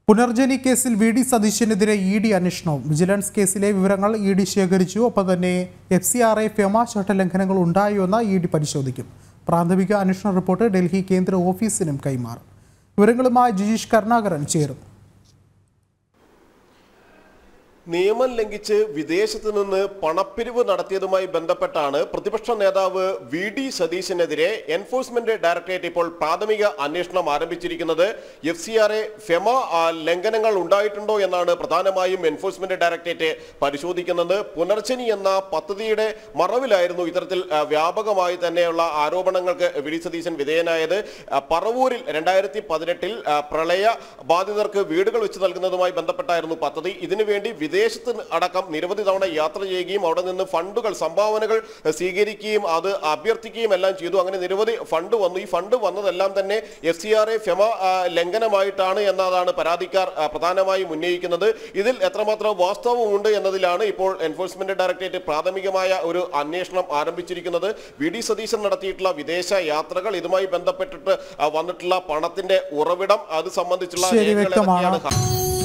പുനർജനി കേസിൽ വി.ഡി. സതീശനെതിരെ ഇ.ഡി. അന്വേഷണവും വിജിലൻസ് കേസിലെ വിവരങ്ങൾ ഇ.ഡി. ശേഖരിച്ചു. ഒപ്പം തന്നെ FCRA ഫെമ ചട്ടലംഘനങ്ങൾ ഉണ്ടായോ എന്ന് ഇ.ഡി. പരിശോധിക്കും. പ്രാഥമിക അന്വേഷണ റിപ്പോർട്ട് ഡൽഹി കേന്ദ്ര ഓഫീസിനും കൈമാറും. വിവരങ്ങളുമായി ജിജീഷ് കരുണാകരൻ ചേരും. നിയമം ലംഘിച്ച് വിദേശത്ത് നിന്ന് പണപ്പിരിവ് നടത്തിയതുമായി ബന്ധപ്പെട്ടാണ് പ്രതിപക്ഷ നേതാവ് വി.ഡി. സതീശനെതിരെ എൻഫോഴ്സ്മെന്റ് ഡയറക്ടറേറ്റ് ഇപ്പോൾ പ്രാഥമിക അന്വേഷണം ആരംഭിച്ചിരിക്കുന്നത്. FCRA ഫെമ ലംഘനങ്ങൾ ഉണ്ടായിട്ടുണ്ടോ എന്നാണ് പ്രധാനമായും എൻഫോഴ്സ്മെന്റ് ഡയറക്ടറേറ്റ് പരിശോധിക്കുന്നത്. പുനർജനി എന്ന പദ്ധതിയുടെ മറവിലായിരുന്നു ഇത്തരത്തിൽ വ്യാപകമായി തന്നെയുള്ള ആരോപണങ്ങൾക്ക് വി.ഡി. സതീശൻ വിധേയനായത്. പറവൂരിൽ 2018 പ്രളയ ബാധിതർക്ക് വീടുകൾ വെച്ച് നൽകുന്നതുമായി ബന്ധപ്പെട്ടായിരുന്നു പദ്ധതി. ഇതിനുവേണ്ടി വിദേശത്ത് അടക്കം നിരവധി തവണ യാത്ര ചെയ്യുകയും അവിടെ നിന്ന് ഫണ്ടുകൾ സംഭാവനകൾ സ്വീകരിക്കുകയും അത് അഭ്യർത്ഥിക്കുകയും എല്ലാം ചെയ്തു. അങ്ങനെ നിരവധി ഫണ്ട് വന്നു. ഈ ഫണ്ട് വന്നതെല്ലാം തന്നെ FCRA ഫെമ ലംഘനമായിട്ടാണ് എന്നതാണ് പരാതിക്കാർ പ്രധാനമായും ഉന്നയിക്കുന്നത്. ഇതിൽ എത്രമാത്രം വാസ്തവമുണ്ട് എന്നതിലാണ് ഇപ്പോൾ എൻഫോഴ്സ്മെന്റ് ഡയറക്ടറേറ്റ് പ്രാഥമികമായ ഒരു അന്വേഷണം ആരംഭിച്ചിരിക്കുന്നത്. വി.ഡി. സതീശൻ നടത്തിയിട്ടുള്ള വിദേശ യാത്രകൾ, ഇതുമായി ബന്ധപ്പെട്ടിട്ട് വന്നിട്ടുള്ള പണത്തിന്റെ ഉറവിടം, അത് സംബന്ധിച്ചുള്ള രേഖകൾ